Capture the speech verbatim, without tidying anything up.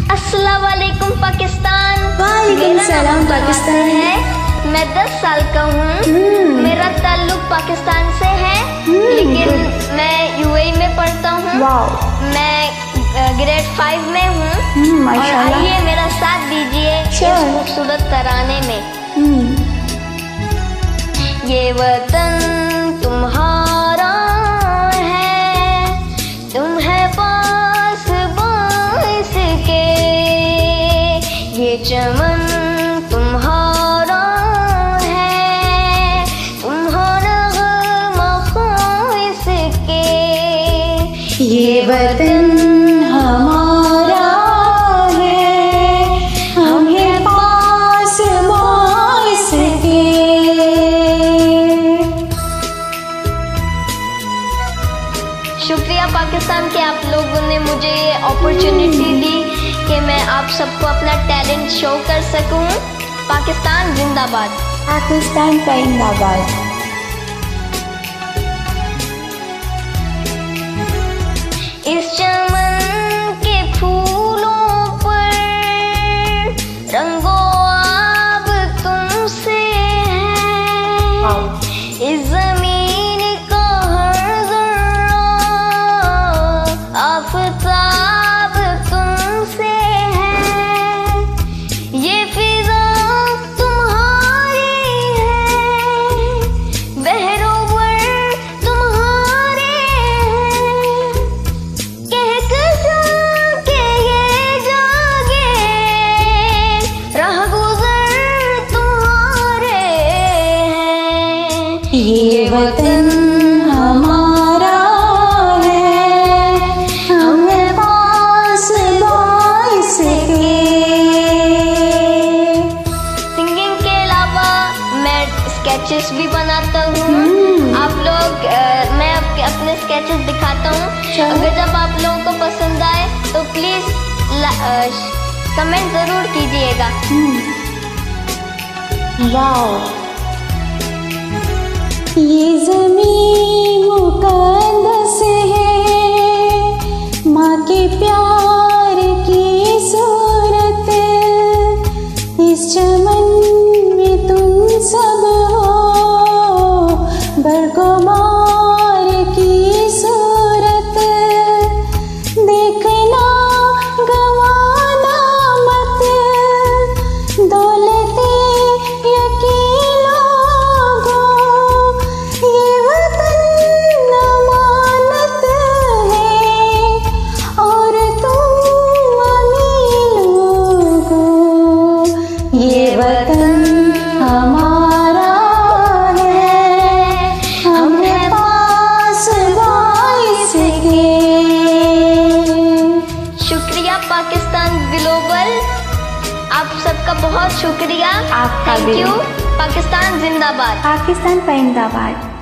अस्सलाम वालेकुम पाकिस्तान। वालेकुम सलाम पाकिस्तान। है मैं दस साल का हूँ। मेरा ताल्लुक पाकिस्तान से है, लेकिन मैं यूएई में पढ़ता हूँ। मैं ग्रेड फाइव में हूँ। और आइए मेरा साथ दीजिए इस खूबसूरत तराने में। ये वतन तुम्हारा है, तुम है पास बाइस के, ये चमन तुम्हारा है, तुम्हारा मख़ाइस के, ये वतन हमारा है, हम है पास बाइस के। शुक्रिया पाकिस्तान के आप लोगों ने मुझे ये अपॉर्चुनिटी दी कि मैं आप सबको अपना टैलेंट शो कर सकूं। पाकिस्तान जिंदाबाद। पाकिस्तान जिंदाबाद। इस चमन के फूलों पर रंगो आब तुमसे है, इस जमीन का हर जर्रा आफताब तुमसे है, ये फिजा तुम्हारी है, बहरोवर तुम्हारे हैं, कहकशां के ये जागे राह गुज़र तुम्हारे हैं, ये वतन हमारा है, हमें पास बाइस के। सिंगिंग के अलावा मैं स्केचेस भी बनाता हूँ। आप लोग अ, मैं आपके अपने स्केचेस दिखाता हूँ। अगर जब आप लोगों को पसंद आए तो प्लीज कमेंट जरूर कीजिएगा। वाओ, ये ज़मीन मुक़द्दस है, माँ के प्यार की सूरत, इस चमन में तुम सब हो, बरगुमार की सूरत, देखना गवाना मत, दौलते यकीन लोगो, ये वतन अमानत है, और तुम अमीर लोगो, ये वतन हमारा है, हम है पास बाइस के। शुक्रिया पाकिस्तान ग्लोबल, आप सबका बहुत शुक्रिया। आपका थैंक भी। यू। पाकिस्तान जिंदाबाद। पाकिस्तान जिंदाबाद।